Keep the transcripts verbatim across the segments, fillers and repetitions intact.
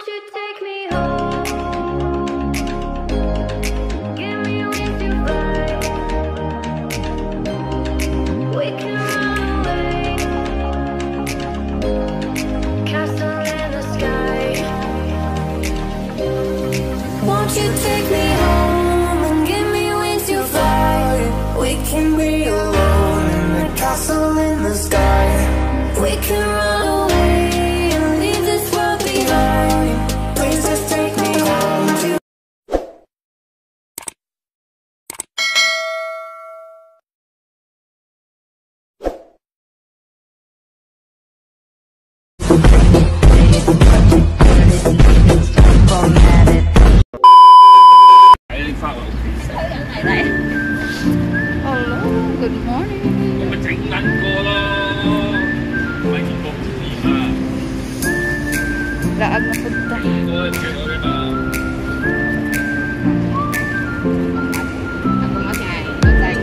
you take me home? Give me wings to fly. We can run away. Castle in the sky. Won't you take me home and give me wings to fly? We can be alone in the castle in the sky. We can run away and leave this world behind. Please just take me home to Hello, good morning. 咁咪整撚過咯，咪見過唔掂啊！ Laan na punta. Good, good, okay ba? Ako masaya. Like,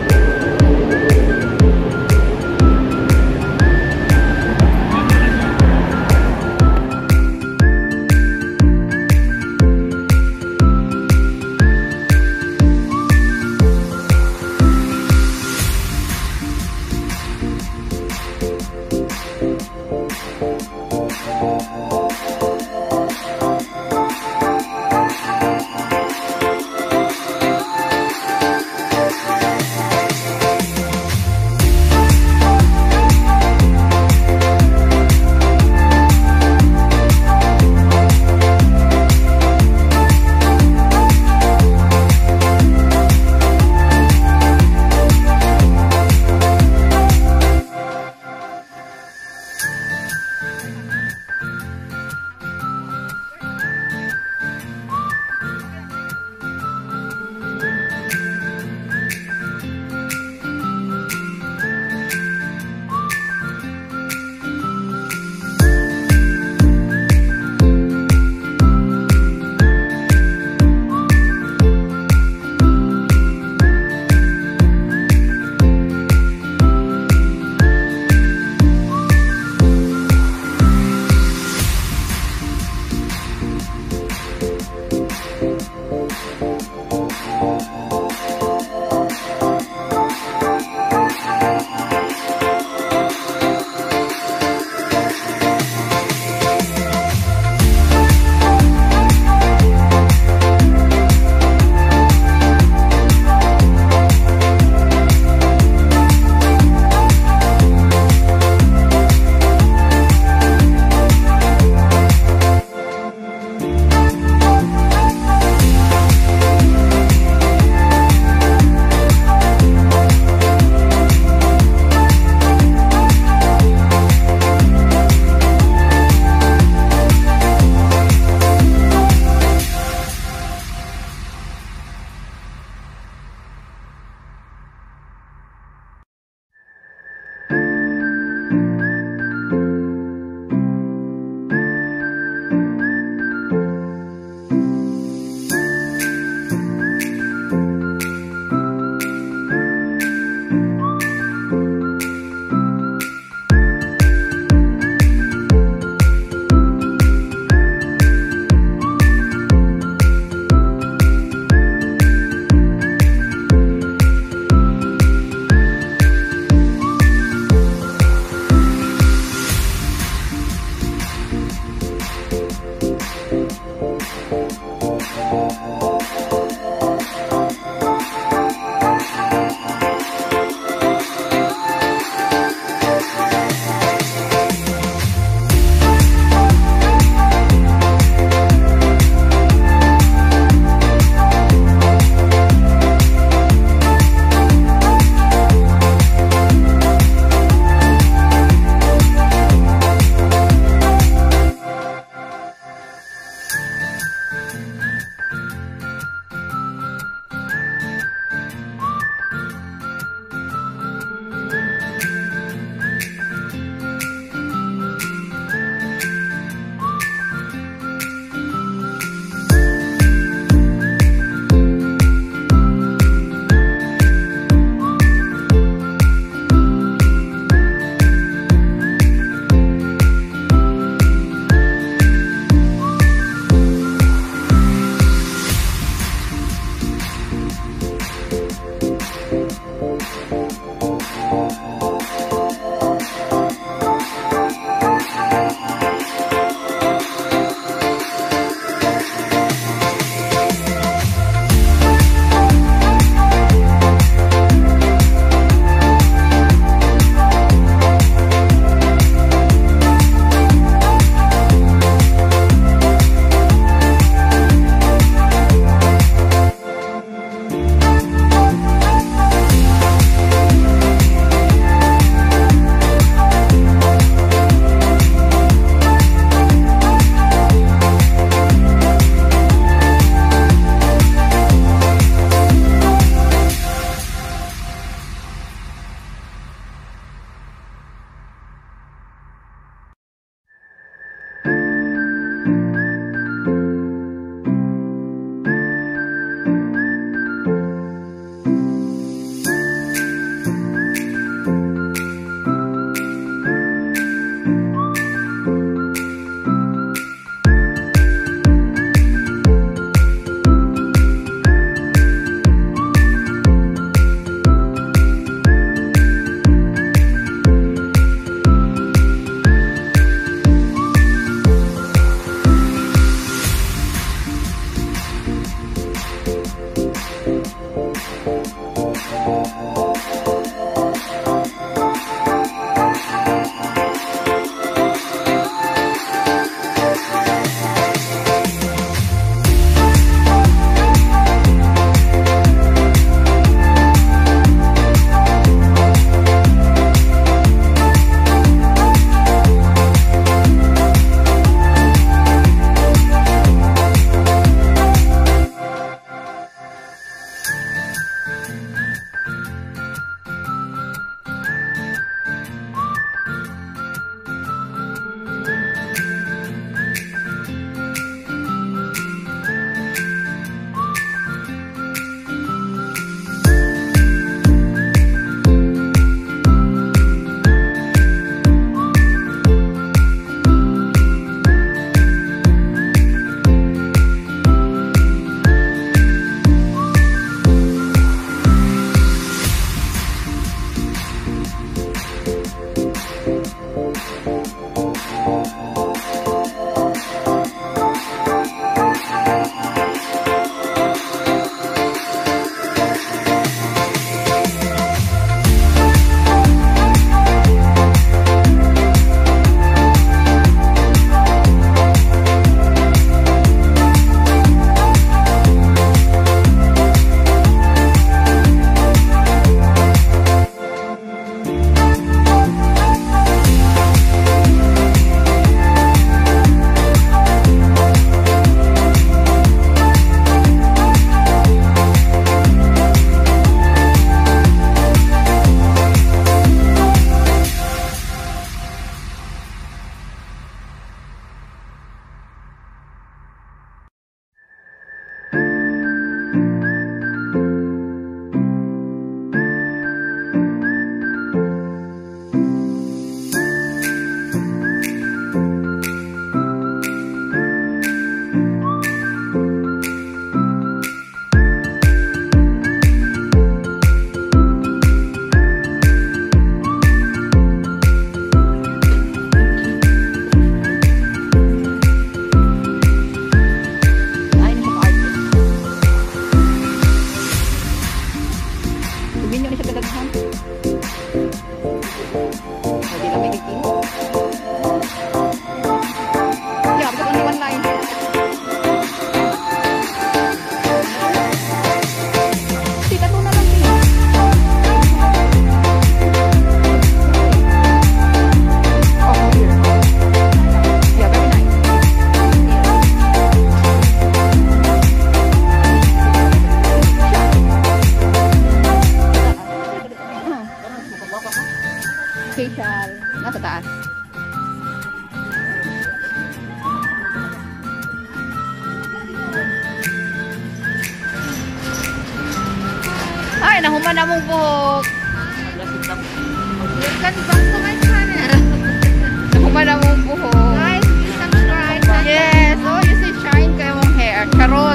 nahuman na mong buhok. Welcome back to my channel. Nahuman na mong buhok. Guys, please subscribe. Yes, oh, you see shine kayo mong hair. Charot.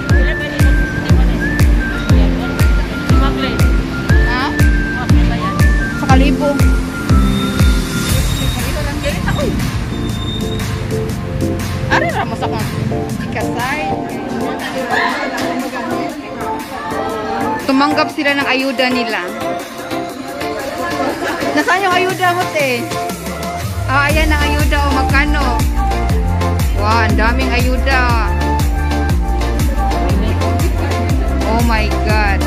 Ha? Sa kalibo. Ito lang galit ako. Ano na mo sa kong ikasay? Tumanggap sila ng ayuda nila. Nasaan yung ayuda mo, te? Ah, ayan ang ayuda. O, magkano? Wow, ang daming ayuda. Oh my God.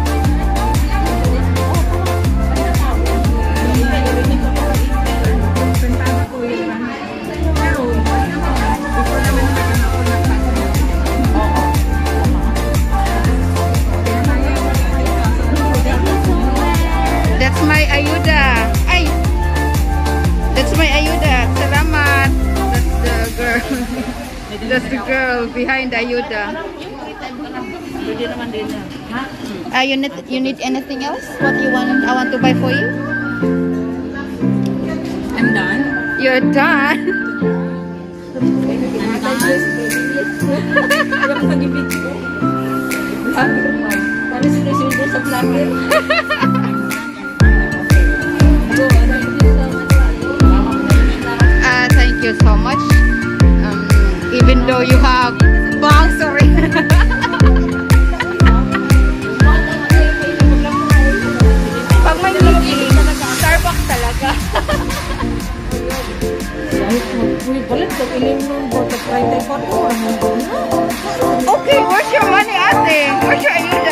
That's my ayuda. Ay! That's my ayuda. Salamat. That's the girl. That's the girl behind the ayuda. Ah, you need you need anything else? What you want? I want to buy for you. I'm done. You're done. Kami sinusunod sa vlogger. Uh, thank you so much. Um, even though you have bang, sorry. Pag may meeting, Starbucks talaga. Okay, where's your money, ate? Where's your ayuda?